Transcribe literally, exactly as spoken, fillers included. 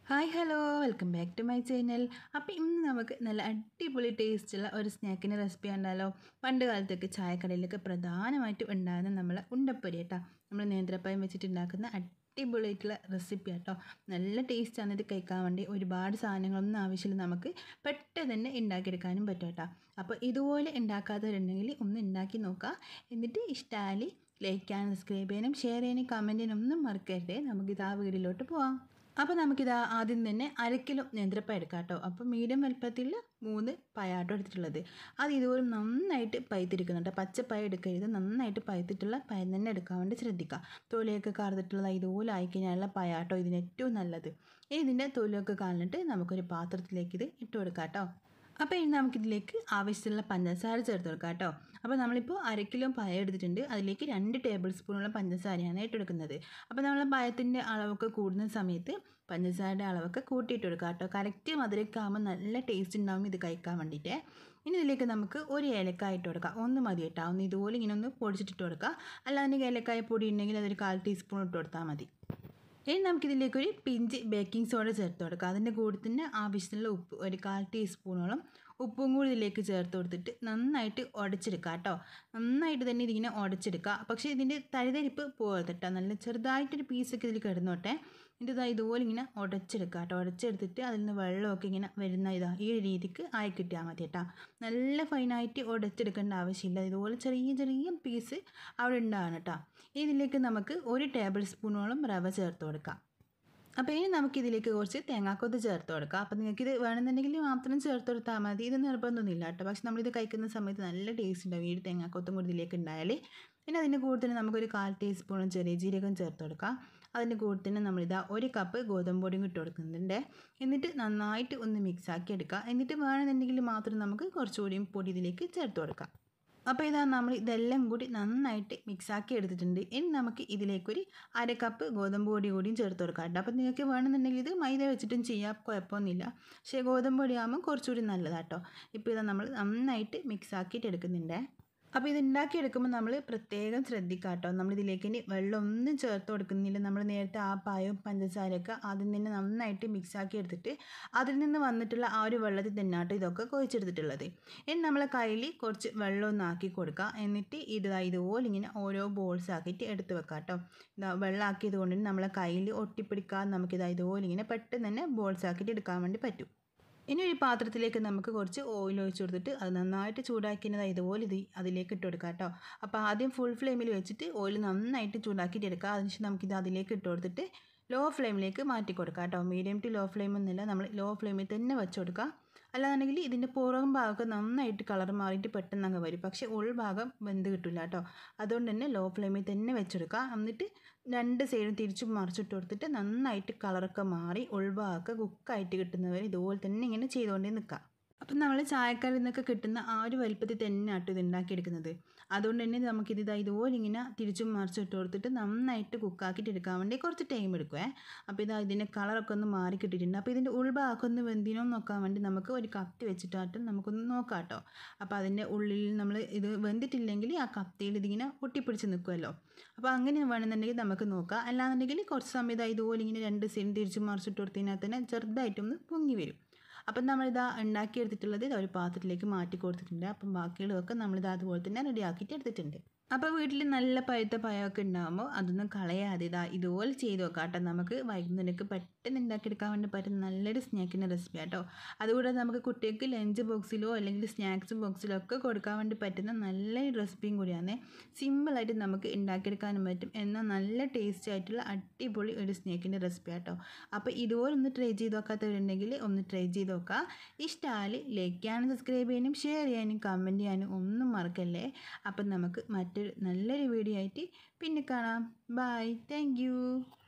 Hi hello welcome back to my channel. അപ്പോൾ ഇന്ന് നമുക്ക് നല്ല അടിപൊളി ടേസ്റ്റുള്ള ഒരു സ്നാക്കിൻ്റെ റെസിപ്പി ഉണ്ടല്ലോ. പണ്ട് കാലത്തൊക്കെ ചായക്കടയിലൊക്കെ പ്രധാനമായിട്ടും ഉണ്ടാകുന്ന നമ്മളെ ഉണ്ടപ്പൊരി കേട്ടോ. നമ്മൾ നേന്ത്രപ്പഴം വെച്ചിട്ട് ഉണ്ടാക്കുന്ന അടിപൊളിയായിട്ടുള്ള റെസിപ്പി കേട്ടോ. നല്ല ടേസ്റ്റാണ് ഇത് കഴിക്കാൻ വേണ്ടി. ഒരുപാട് സാധനങ്ങളൊന്നും ആവശ്യമില്ല, നമുക്ക് പെട്ടെന്ന് തന്നെ ഉണ്ടാക്കിയെടുക്കാനും പറ്റും കേട്ടോ. അപ്പോൾ ഇതുപോലെ ഉണ്ടാക്കാത്തവരുണ്ടെങ്കിൽ ഒന്ന് ഉണ്ടാക്കി നോക്കുക. എന്നിട്ട് ഇഷ്ടമായാൽ ലൈക്ക് ചെയ്യാനും സബ്സ്ക്രൈബ് ചെയ്യാനും ഷെയർ ചെയ്യാനും കമൻറ്റ് ചെയ്യാനും ഒന്നും മറക്കരുത്. നമുക്കിത് ആ വീഡിയോയിലോട്ട് പോവാം. അപ്പോൾ നമുക്കിത് ആദ്യം തന്നെ അര കിലോ നേന്ത്രപ്പഴം എടുക്കാം കേട്ടോ. അപ്പോൾ മീഡിയം വലുപ്പത്തിൽ മൂന്ന് പഴാട്ടോ എടുത്തിട്ടുള്ളത്. അത് ഇതുപോലെ നന്നായിട്ട് പഴുത്തിരിക്കുന്നുണ്ട്. പച്ചപ്പഴം എടുക്കരുത്, നന്നായിട്ട് പഴുത്തിട്ടുള്ള പഴം തന്നെ എടുക്കാൻ വേണ്ടി ശ്രദ്ധിക്കുക. തൊലിയൊക്കെ കറുത്തിട്ടുള്ളത് ഇതുപോലെ ആയിക്കഴിഞ്ഞാലുള്ള പഴാട്ടോ ഇതിന് ഏറ്റവും നല്ലത്. ഇനി ഇതിൻ്റെ തൊലിയൊക്കെ കളഞ്ഞിട്ട് നമുക്കൊരു പാത്രത്തിലേക്ക് ഇത് ഇട്ട് കൊടുക്കാം കേട്ടോ. അപ്പോൾ ഇനി നമുക്കിതിലേക്ക് ആവശ്യമുള്ള പഞ്ചസാര ചേർത്ത് കൊടുക്കാം കേട്ടോ. അപ്പോൾ നമ്മളിപ്പോൾ അര കിലോ പഴം എടുത്തിട്ടുണ്ട്, അതിലേക്ക് രണ്ട് ടേബിൾ സ്പൂണുള്ള പഞ്ചസാരയാണ് ഇട്ട് കൊടുക്കുന്നത്. അപ്പോൾ നമ്മൾ പഴത്തിൻ്റെ അളവൊക്കെ കൂടുന്ന സമയത്ത് പഞ്ചസാരയുടെ അളവൊക്കെ കൂട്ടിയിട്ട് കൊടുക്കുക കേട്ടോ. കറക്റ്റ് മധുരമൊക്കെ ആകുമ്പോൾ നല്ല ടേസ്റ്റ് ഉണ്ടാവും ഇത് കഴിക്കാൻ വേണ്ടിയിട്ട്. ഇനി ഇതിലേക്ക് നമുക്ക് ഒരു ഏലക്കായ ഇട്ട് കൊടുക്കാം, ഒന്ന് മതി കേട്ടോ. ഒന്ന് ഇതുപോലെ ഇങ്ങനെ ഒന്ന് പൊടിച്ചിട്ടിട്ട് കൊടുക്കുക. അല്ലാതെ ഏലക്കായ പൊടി ഉണ്ടെങ്കിൽ അതൊരു കാൽ ടീസ്പൂൺ ഇട്ട് കൊടുത്താൽ മതി. ഇനി നമുക്കിതിലേക്കൊരു പിഞ്ച് ബേക്കിംഗ് സോഡ ചേർത്ത് കൊടുക്കാം. അതിൻ്റെ കൂടെ തന്നെ ആവശ്യത്തിനുള്ള ഉപ്പ് ഒരു കാൽ ടീസ്പൂണോളം ഉപ്പും കൂടി ഇതിലേക്ക് ചേർത്ത് കൊടുത്തിട്ട് നന്നായിട്ട് ഉടച്ചെടുക്കുക കേട്ടോ. നന്നായിട്ട് തന്നെ ഇതിങ്ങനെ ഉടച്ചെടുക്കുക. പക്ഷേ ഇതിൻ്റെ തരിതരിപ്പ് പോകരുത് കേട്ടോ. നല്ല ചെറുതായിട്ടൊരു പീസൊക്കെ ഇതിൽ കിടന്നോട്ടെ. എന്നിട്ട് ഇതാ ഇതുപോലെ ഇങ്ങനെ ഉടച്ചെടുക്കുക കേട്ടോ. ഉടച്ചെടുത്തിട്ട് അതിൽ നിന്ന് വെള്ളമൊക്കെ ഇങ്ങനെ വരുന്ന ഇതാ ഈ ഒരു രീതിക്ക് ആയി കിട്ടിയാൽ മതി കേട്ടോ. നല്ല ഫൈനായിട്ട് ഉടച്ചെടുക്കേണ്ട ആവശ്യമില്ല. ഇതുപോലെ ചെറിയ ചെറിയ പീസ് അവിടെ ഉണ്ടാകണം കേട്ടോ. ഇതിലേക്ക് നമുക്ക് ഒരു ടേബിൾ സ്പൂണോളം റവ ചേർത്ത് കൊടുക്കാം. അപ്പോൾ ഇനി നമുക്കിതിലേക്ക് കുറച്ച് തേങ്ങാക്കൊത്ത് ചേർത്ത് കൊടുക്കാം. അപ്പോൾ നിങ്ങൾക്കിത് വേണമെന്നുണ്ടെങ്കിൽ മാത്രം ചേർത്ത് കൊടുത്താൽ മതി. ഇത് നിർബന്ധമൊന്നുമില്ല കേട്ടോ. പക്ഷെ നമ്മളിത് കഴിക്കുന്ന സമയത്ത് നല്ല ടേസ്റ്റ് ഉണ്ടാവും ഈ ഒരു തേങ്ങാക്കൊത്തും കൂടി ഇതിലേക്ക് ഉണ്ടായാൽ. പിന്നെ അതിൻ്റെ കൂടെ തന്നെ നമുക്കൊരു കാൽ ടീസ്പൂണും ചെറിയ ജീരകം ചേർത്ത് കൊടുക്കാം. അതിൻ്റെ കൂടെ തന്നെ നമ്മളിതാ ഒരു കപ്പ് ഗോതമ്പ് പൊടിയും ഇട്ട് കൊടുക്കുന്നുണ്ട്. എന്നിട്ട് നന്നായിട്ട് ഒന്ന് മിക്സാക്കി എടുക്കുക. എന്നിട്ട് വേണമെന്നുണ്ടെങ്കിൽ മാത്രം നമുക്ക് കുറച്ചുകൂടിയും പൊടി ഇതിലേക്ക് ചേർത്ത് കൊടുക്കാം. അപ്പോൾ ഇതാ നമ്മൾ ഇതെല്ലാം കൂടി നന്നായിട്ട് മിക്സാക്കി എടുത്തിട്ടുണ്ട്. ഇനി നമുക്ക് ഇതിലേക്കൊരു അര കപ്പ് ഗോതമ്പ് പൊടി കൂടിയും ചേർത്ത് കൊടുക്കാം കേട്ടോ. അപ്പോൾ നിങ്ങൾക്ക് വേണമെന്നുണ്ടെങ്കിൽ ഇത് മൈദ വെച്ചിട്ടും ചെയ്യാം, കുഴപ്പമൊന്നുമില്ല. പക്ഷേ ഗോതമ്പ് പൊടി ആകുമ്പോൾ കുറച്ചുകൂടി നല്ലതാട്ടോ. ഇപ്പോൾ ഇതാ നമ്മൾ നന്നായിട്ട് മിക്സാക്കിയിട്ട് എടുക്കുന്നുണ്ട്. അപ്പോൾ ഇത് ഉണ്ടാക്കിയെടുക്കുമ്പോൾ നമ്മൾ പ്രത്യേകം ശ്രദ്ധിക്കുക കേട്ടോ. നമ്മളിതിലേക്ക് ഇനി വെള്ളമൊന്നും ചേർത്ത് കൊടുക്കുന്നില്ല. നമ്മൾ നേരത്തെ ആ പായവും പഞ്ചസാരയൊക്കെ ആദ്യം തന്നെ നന്നായിട്ട് മിക്സാക്കി എടുത്തിട്ട് അതിൽ നിന്ന് വന്നിട്ടുള്ള ആ ഒരു വെള്ളത്തിൽ തന്നെ കേട്ടോ ഇതൊക്കെ കുഴച്ചെടുത്തിട്ടുള്ളത്. ഇനി നമ്മളെ കയ്യിൽ കുറച്ച് വെള്ളമൊന്നും ആക്കി കൊടുക്കുക. എന്നിട്ട് ഇത് ഇതുപോലെ ഇങ്ങനെ ഓരോ ബോൾസ് ആക്കിയിട്ട് എടുത്ത് വെക്കാം കേട്ടോ. ഇതാ വെള്ളമാക്കിയത് കൊണ്ട് നമ്മളെ കയ്യിൽ ഒട്ടിപ്പിടിക്കാതെ നമുക്കിതാ ഇതുപോലെ ഇങ്ങനെ പെട്ടെന്ന് തന്നെ ബോൾസ് ആക്കിയിട്ട് എടുക്കാൻ വേണ്ടി പറ്റും. ഇനി ഒരു പാത്രത്തിലേക്ക് നമുക്ക് കുറച്ച് ഓയിൽ ഒഴിച്ച് കൊടുത്തിട്ട് അത് നന്നായിട്ട് ചൂടാക്കിയത് ഇതുപോലെ ഇത് അതിലേക്ക് ഇട്ട് കൊടുക്കാം കേട്ടോ. അപ്പോൾ ആദ്യം ഫുൾ ഫ്ലെയിമിൽ വെച്ചിട്ട് ഓയിൽ നന്നായിട്ട് ചൂടാക്കിയിട്ട് എടുക്കുക. അതിനുശേഷം നമുക്കിത് അതിലേക്ക് ഇട്ട് കൊടുത്തിട്ട് ലോ ഫ്ലെയിമിലേക്ക് മാറ്റി കൊടുക്കാം കേട്ടോ. മീഡിയം ടു ലോ ഫ്ലെയിം ഒന്നുമില്ല, നമ്മൾ ലോ ഫ്ലെയിമിൽ തന്നെ വെച്ച് കൊടുക്കുക. അല്ലാന്നുണ്ടെങ്കിൽ ഇതിൻ്റെ പുറം ഭാഗമൊക്കെ നന്നായിട്ട് കളർ മാറിയിട്ട് പെട്ടെന്ന് അങ്ങ് വരും, പക്ഷേ ഉൾഭാഗം വെന്ത് കിട്ടില്ല കേട്ടോ. അതുകൊണ്ട് തന്നെ ലോ ഫ്ലെയിമിൽ തന്നെ വെച്ചെടുക്കുക. എന്നിട്ട് രണ്ട് സൈഡും തിരിച്ചും മറിച്ചിട്ട് കൊടുത്തിട്ട് നന്നായിട്ട് കളറൊക്കെ മാറി ഉൾഭാഗമൊക്കെ കുക്കായിട്ട് കിട്ടുന്നവരെ ഇതുപോലെ തന്നെ ഇങ്ങനെ ചെയ്തുകൊണ്ടേ നിൽക്കുക. അപ്പം നമ്മൾ ചായക്കടയിൽ നിന്നൊക്കെ കിട്ടുന്ന ആ ഒരു വലുപ്പത്തിൽ തന്നെ ആട്ടോ ഇത് ഉണ്ടാക്കിയെടുക്കുന്നത്. അതുകൊണ്ട് തന്നെ നമുക്കിത് ഇതാ ഇതുപോലെ ഇങ്ങനെ തിരിച്ചും മറിച്ചിട്ട് കൊടുത്തിട്ട് നന്നായിട്ട് കുക്കാക്കിയിട്ട് എടുക്കാൻ വേണ്ടി കുറച്ച് ടൈം എടുക്കുവേ. അപ്പോൾ ഇതാ ഇതിൻ്റെ കളറൊക്കെ ഒന്ന് മാറി കിട്ടിയിട്ടുണ്ട്. അപ്പോൾ ഇതിൻ്റെ ഉൾഭാഗമൊക്കെ ഒന്ന് വെന്തിനോ നോക്കാൻ വേണ്ടി നമുക്ക് ഒരു കത്തി വെച്ചിട്ടാട്ടും നമുക്കൊന്ന് നോക്കാം കേട്ടോ. അപ്പോൾ അതിൻ്റെ ഉള്ളിൽ നമ്മൾ ഇത് വെന്തിട്ടില്ലെങ്കിൽ ആ കത്തിയിൽ ഇതിങ്ങനെ ഒട്ടിപ്പിടിച്ച് നിൽക്കുമല്ലോ. അപ്പോൾ അങ്ങനെ വേണമെന്നുണ്ടെങ്കിൽ നമുക്ക് നോക്കാം. അല്ലാന്നുണ്ടെങ്കിൽ കുറച്ച് സമയത്ത് ഇതുപോലെ ഇങ്ങനെ രണ്ട് സൈഡ് തിരിച്ചും മറിച്ചിട്ട് കൊടുത്തതിനകത്ത് തന്നെ ചെറുതായിട്ടൊന്ന് പൊങ്ങി വരും. അപ്പം നമ്മളിതാ ഉണ്ടാക്കിയെടുത്തിട്ടുള്ളത് ഒരു പാത്രത്തിലേക്ക് മാറ്റി കൊടുത്തിട്ടുണ്ട്. അപ്പം ബാക്കിയുള്ളതൊക്കെ നമ്മളിത് അതുപോലെ തന്നെ റെഡിയാക്കിയിട്ട് എടുത്തിട്ടുണ്ട്. അപ്പോൾ വീട്ടിൽ നല്ല പഴുത്ത പഴമൊക്കെ ഉണ്ടാകുമ്പോൾ അതൊന്നും കളയാതെ ഇതാ ഇതുപോലെ ചെയ്ത് നോക്കാം കേട്ടോ. നമുക്ക് വൈകുന്നേരമൊക്കെ പെട്ടെന്ന് ഉണ്ടാക്കിയെടുക്കാൻ വേണ്ടി പറ്റുന്ന നല്ലൊരു സ്നാക്കിൻ്റെ റെസിപ്പി കേട്ടോ. അതുകൂടാതെ നമുക്ക് കുട്ടികൾക്ക് ലഞ്ച് ബോക്സിലോ അല്ലെങ്കിൽ സ്നാക്സ് ബോക്സിലോ ഒക്കെ കൊടുക്കാൻ വേണ്ടി പറ്റുന്ന നല്ലൊരു റെസിപ്പിയും കൂടിയാണ്. സിമ്പിളായിട്ട് നമുക്ക് ഉണ്ടാക്കിയെടുക്കാനും പറ്റും, എന്നാൽ നല്ല ടേസ്റ്റി ആയിട്ടുള്ള അടിപൊളി ഒരു സ്നാക്കിൻ്റെ റെസിപ്പി കേട്ടോ. അപ്പോൾ ഇതുപോലെ ഒന്ന് ട്രൈ ചെയ്ത് നോക്കാത്തവരുണ്ടെങ്കിൽ ഒന്ന് ട്രൈ ചെയ്ത് നോക്കുക. ഇഷ്ടമായാൽ ലൈക്ക് ചെയ്യാനും സബ്സ്ക്രൈബ് ചെയ്യാനും ഷെയർ ചെയ്യാനും കമൻറ്റ് ചെയ്യാനും ഒന്നും മറക്കല്ലേ. അപ്പം നമുക്ക് മറ്റൊരു നല്ലൊരു വീഡിയോ ആയിട്ട് പിന്നെ കാണാം. Bye, thank U.